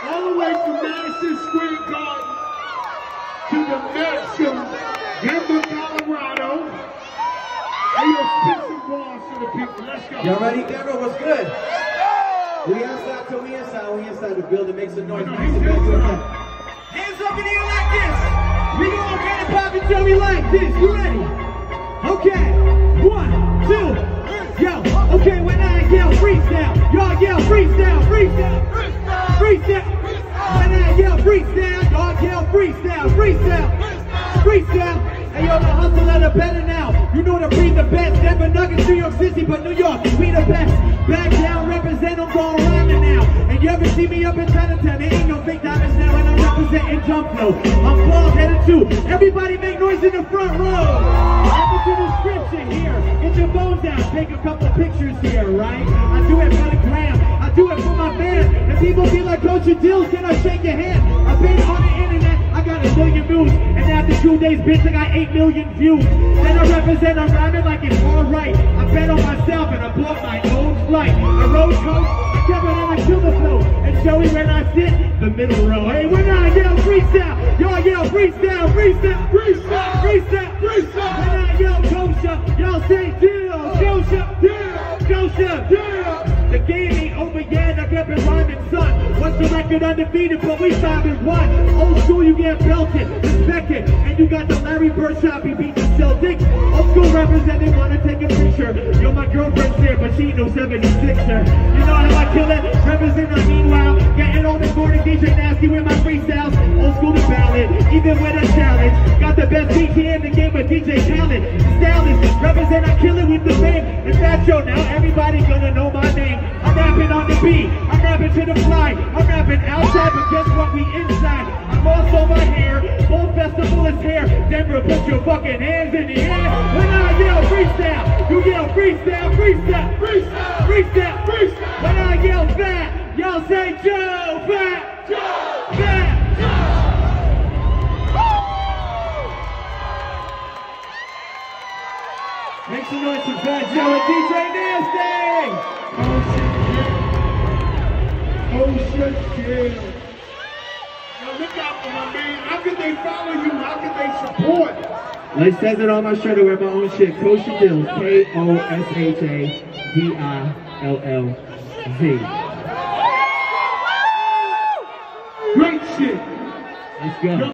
all the way from Madison Square Garden to the Maxim, Denver, Colorado. And your special balls to the people. Let's go. Y'all ready, Denver? What's good? We inside till we inside. We inside the building. Make some noise. Hands up in here like this. We gonna get it poppin' till we like this. You ready? Okay. 1, 2. Yo. Okay. When I yell freestyle, y'all yell freestyle, freestyle, freestyle. When I yell freestyle, y'all yell freestyle, freestyle, freestyle. Hey yo, the hustle at the better now. You know to breathe the best. Denver Nuggets, New York City, but New York, we the best. Back down, represent, I'm going rhyming now. And you ever see me up in Chinatown? There ain't no fake diamonds now, and I'm representing jump flow. I'm bald headed too. Everybody make noise in the front row. Up to the description here. Get your bones down. Take a couple pictures here, right? I do it for the gram. I do it for my fans. And people be like, Coach Dills, can I shake your hand? I've been on the internet. I got 1 million views. And after 2 days, bitch, I got 8 million views. Then I represent, I'm rhyming like it's alright. I bet on myself and I bought my own flight. I rode coach, I kept it on a killer flow. And Joey, when I sit, the middle row. Hey, when I yell freestyle, y'all yell freestyle, freestyle, freestyle, freestyle, freestyle. When I yell kosher, y'all say deal, kosher, deal, kosher, deal. The game ain't over yet, I kept it rhyming, son. What's the record undefeated, but we 5-1. Old school, you get belted, respected. And you got the Larry Bird shot, he beat the Celtics. Old school representing, wanna take a picture. Yo, my girlfriend's there, but she ain't no 76er. You know how I kill it? Represent, meanwhile, getting on the board and DJ Nasty with my freestyles. Old school to ballad, even with a challenge. Got the best DJ in the game with DJ Khaled. Stylist, represent, I kill it with the fame. It's that show now, everybody gonna know my name. I'm rapping on the beat, I'm rapping to the fly. I'm rapping outside, but guess what? We inside. I'm also my hair, full festival is here. Denver, put your fucking hands in the air. When I yell freestyle, you yell freestyle, freestyle, freestyle, freestyle, freestyle. When I yell fat, y'all say Joe, fat, Joe, fat, Joe. Make some noise for Fat Joe and DJ Nasty. Oh shit, yeah. Yo, look out for my man. How can they follow you? How can they support? It says it on my shirt. I wear my own shit. Kosher Dills. Koshadillz. Great shit. Let's go.